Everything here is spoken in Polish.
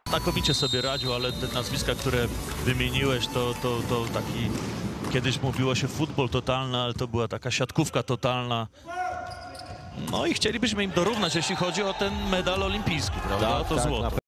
znakomicie sobie radził, ale te nazwiska, które wymieniłeś, to taki... Kiedyś mówiło się futbol totalny, ale to była taka siatkówka totalna. No i chcielibyśmy im dorównać, jeśli chodzi o ten medal olimpijski, prawda? Tak, To tak, złoto. na